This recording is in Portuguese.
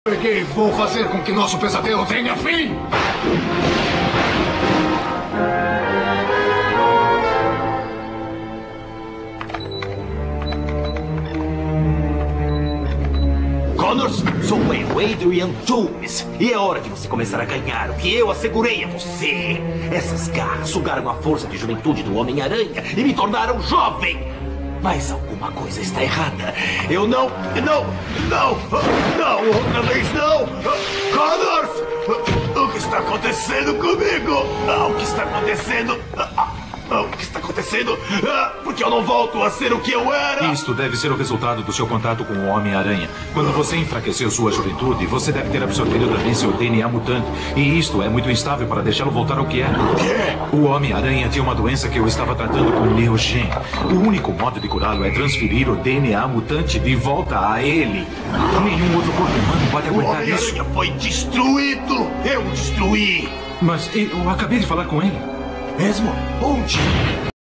Peguei, vou fazer com que nosso pesadelo tenha fim! Connors, sou eu, Adrian Toomes. E é hora de você começar a ganhar o que eu assegurei a você. Essas garras sugaram a força de juventude do Homem-Aranha e me tornaram jovem. Mas alguma coisa está errada. Eu não, outra vez não. Connors, o que está acontecendo comigo? O que está acontecendo? O que está acontecendo? Porque eu não volto a ser o que eu era. Isto deve ser o resultado do seu contato com o Homem-Aranha. Quando você enfraqueceu sua juventude, você deve ter absorvido também seu DNA mutante. E isto é muito instável para deixá-lo voltar ao que era. O quê? O Homem-Aranha tinha uma doença que eu estava tratando com meu gen. O único modo de curá-lo é transferir o DNA mutante de volta a ele. Nenhum outro corpo humano pode O aguentar isso. Homem-Aranha foi destruído. Eu o destruí. Mas eu acabei de falar com ele. Mesmo? Onde?